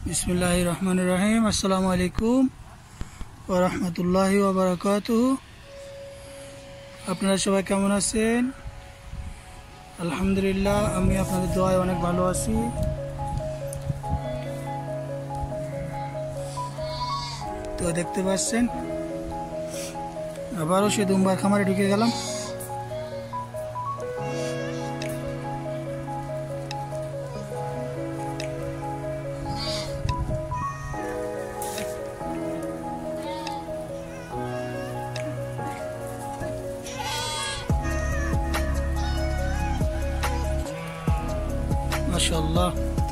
बिस्मिल्लाहिर्रहमानिर्रहीम। अस्सलामु अलैकुम ওয়া রাহমাতুল্লাহি ওয়া বারাকাতুহু। আপনারা সবাই কেমন আছেন? আলহামদুলিল্লাহ, আমি আপনাদের দোয়ায় অনেক ভালো আছি। তো দেখতে পাচ্ছেন আবারও সে দুম্বার খামারে ঢুকে গেলাম। माशाअल्लाह,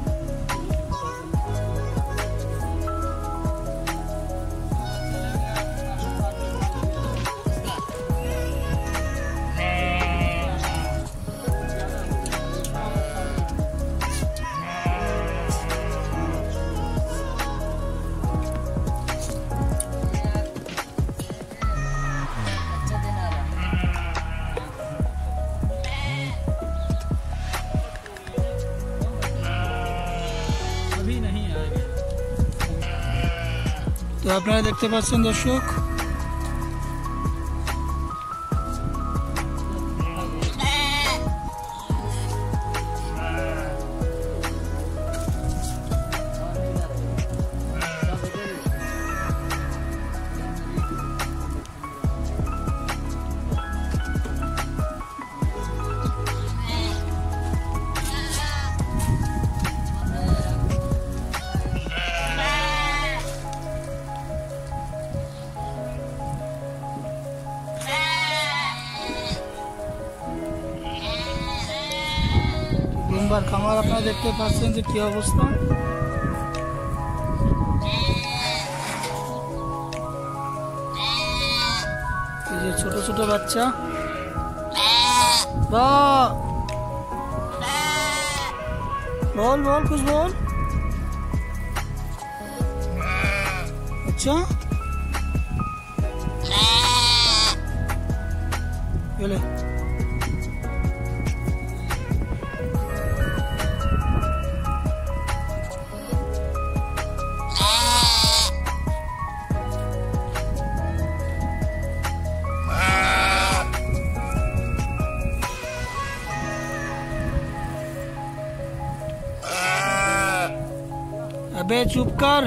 তো আপনারা দেখতে পাচ্ছেন দর্শক, দুম্বার খামার আপনারা দেখতে পাচ্ছেন যে কি অবস্থা। এই যে ছোট ছোট বাচ্চা, বল বল कुछ बोल। अच्छा बोले अबे चुप कर।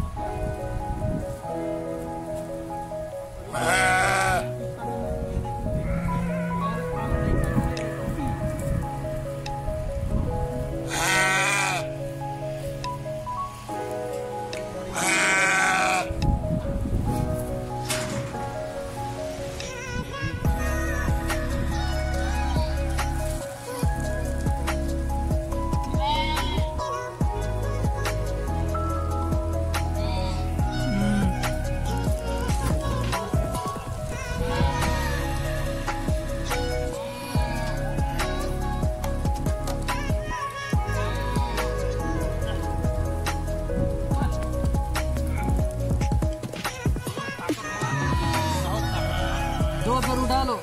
दो पर उठा लो,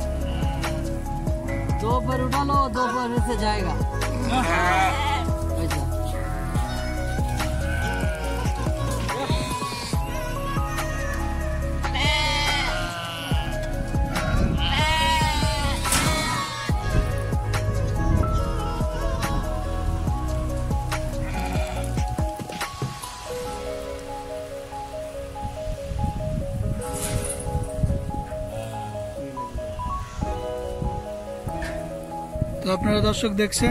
दो पर उठा लो, दो पर से जाएगा। তো আপনারা দর্শক দেখছেন,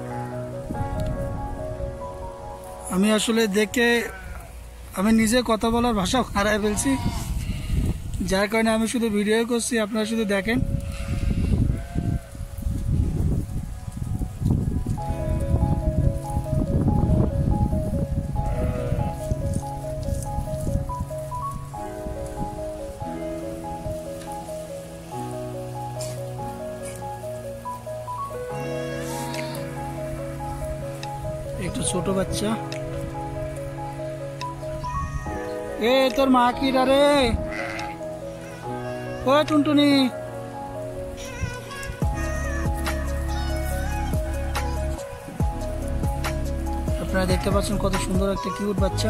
আমি আসলে দেখে আমি নিজে কথা বলার ভাষা হারাই ফেলছি, যার কারণে আমি শুধু ভিডিও করছি, আপনারা শুধু দেখেন। একটা ছোট বাচ্চা, এ তোর মা কি রে? ও টুনটুনি, আপনারা দেখতে পাচ্ছেন কত সুন্দর একটা কিউট বাচ্চা।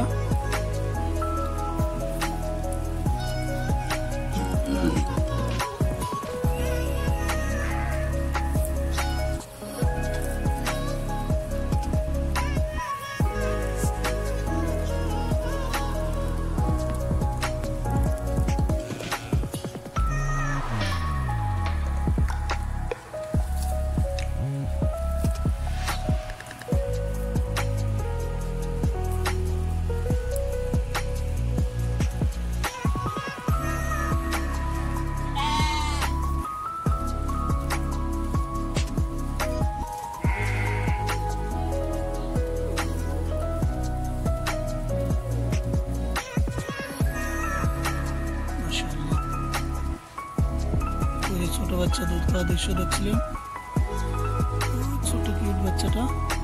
ছোট বাচ্চা দুধ খাওয়া দৃশ্য দেখছিলেন, ছোট কিউট বাচ্চাটা।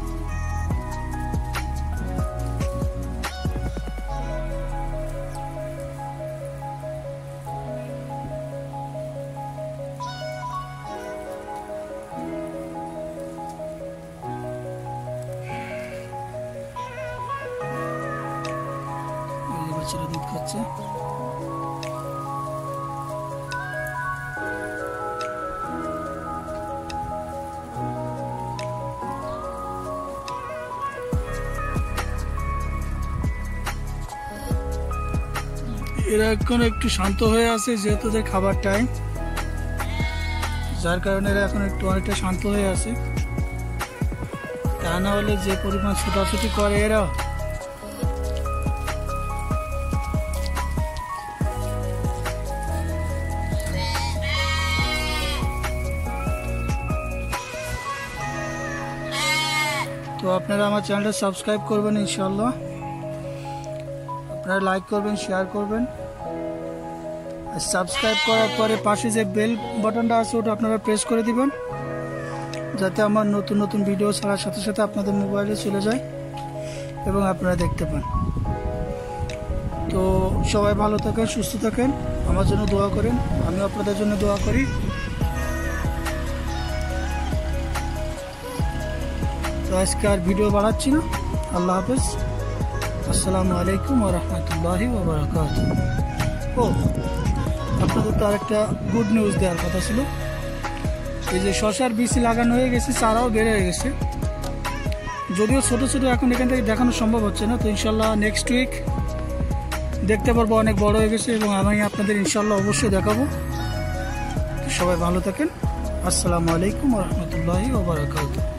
বাচ্চারা দুধ খাচ্ছে। এরা এখন একটু শান্ত হয়ে আছে, যেহেতু যে খাবার টাইম, যার কারণে এরা এখন একটু অনেকটা শান্ত হয়ে আছে। তা না হলে যে পরিমাণ ছোটাছুটি করে এরা, তো আপনারা আমার চ্যানেলটা সাবস্ক্রাইব করবেন ইনশাআল্লাহ। আপনারা লাইক করবেন, শেয়ার করবেন। আর সাবস্ক্রাইব করার পরে পাশে যে বেল বাটনটা আছে ওটা আপনারা প্রেস করে দিবেন, যাতে আমার নতুন নতুন ভিডিও ছাড়ার সাথে সাথে আপনাদের মোবাইলে চলে যায় এবং আপনারা দেখতে পান। তো সবাই ভালো থাকেন, সুস্থ থাকেন, আমার জন্য দোয়া করেন, আমি আপনাদের জন্য দোয়া করি। তো আজকে আর ভিডিও বাড়াচ্ছি না। আল্লাহ হাফেজ, আসসালামু আলাইকুম ওয়া রাহমাতুল্লাহি ওয়া বারাকাতুহু। ও আপনাদের তো আরেকটা গুড নিউজ দেওয়ার কথা ছিল। এই যে শশার বীজ লাগানো হয়ে গেছে, চারাও বের হয়ে গেছে, যদিও ছোট ছোট এখন এখান থেকে দেখানো সম্ভব হচ্ছে না। তো ইনশাল্লাহ নেক্সট উইক দেখতে পারবো, অনেক বড় হয়ে গেছে এবং আমি আপনাদের ইনশাল্লাহ অবশ্যই দেখাবো। সবাই ভালো থাকেন, আসসালামু আলাইকুম ওয়া রাহমাতুল্লাহি ওয়া বারাকাতুহু।